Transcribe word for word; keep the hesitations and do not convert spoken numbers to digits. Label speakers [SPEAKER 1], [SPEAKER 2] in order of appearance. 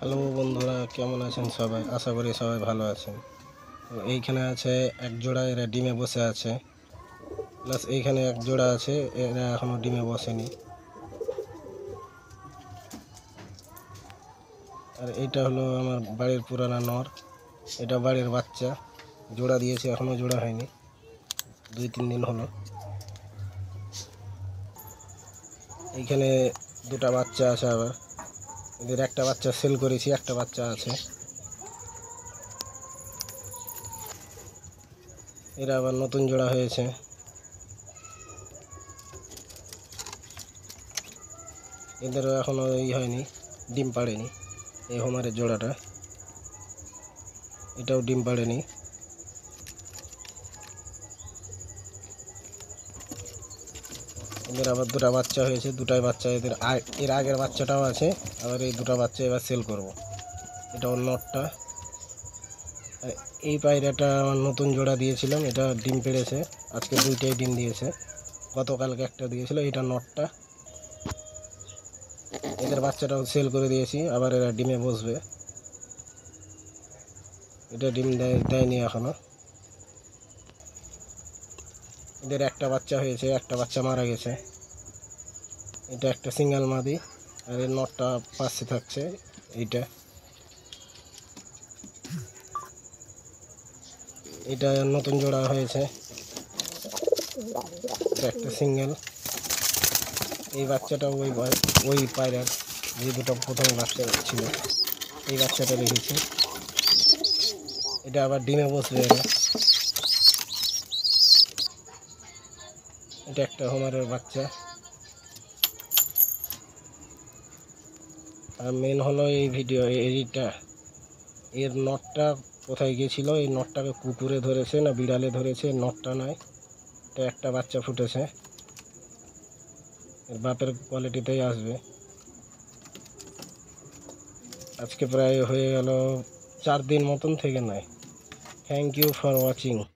[SPEAKER 1] Hello বন্ধুরা, কেমন আছেন সবাই? আশা করি সবাই ভালো আছেন। তো এইখানে আছে এক জোড়া, এরা ডিমে বসে আছে। প্লাস এইখানে এক জোড়া আছে, এরা এখনো ডিমে বসেনি। আর এইটা হলো আমার বাড়ির পুরানা নর, এটা বাড়ির বাচ্চা। জোড়া দিয়েছে, এখনো জোড়া হয়নি, দুই তিন দিন হলো। এইখানে দুটা বাচ্চা আছে, আবার এদের একটা বাচ্চা সেল করেছি, একটা বাচ্চা আছে। এরা আবার নতুন জোড়া হয়েছে। এদেরও এখনো ই হয়নি, ডিম পাড়েনি। এই হোমারের জোড়াটা, এটাও ডিম পাড়েনি। এদের আবার দুটা বাচ্চা হয়েছে, দুটাই বাচ্চা। এদের এর আগের বাচ্চাটাও আছে, আবার এই দুটা বাচ্চা এবার সেল করব। এটা ওর নটটা। এই পায়রাটা আমার নতুন জোড়া দিয়েছিলাম, এটা ডিম পেড়েছে। আজকে দুইটাই ডিম দিয়েছে, গতকালকে একটা দিয়েছিল। এটা নটটা। এদের বাচ্চাটাও সেল করে দিয়েছি, আবার এরা ডিমে বসবে। এটা ডিম দেয় দেয়নি এখনো। এদের একটা বাচ্চা হয়েছে, একটা বাচ্চা মারা গেছে। এটা একটা সিঙ্গেল মাদি, আর এর নটটা পাশে থাকছে। এইটা এটা নতুন জোড়া হয়েছে, এটা একটা সিঙ্গেল। এই বাচ্চাটা ওই ওই পায়রার যে দুটো প্রথমে বাচ্চা ছিল, এই বাচ্চাটা রেখেছি। এটা আবার ডিমে বসবে এরা। এটা একটা হোমারের বাচ্চা। আর মেন হলো এই ভিডিও এইটা, এর নটটা কোথায় গিয়েছিল? এই নটটাকে কুকুরে ধরেছে না বিড়ালে ধরেছে, নটটা নয়। এটা একটা বাচ্চা ফুটেছে, এর বাপের কোয়ালিটিতেই আসবে। আজকে প্রায় হয়ে গেল চার দিন মতন থেকে নয়। Thank you for watching.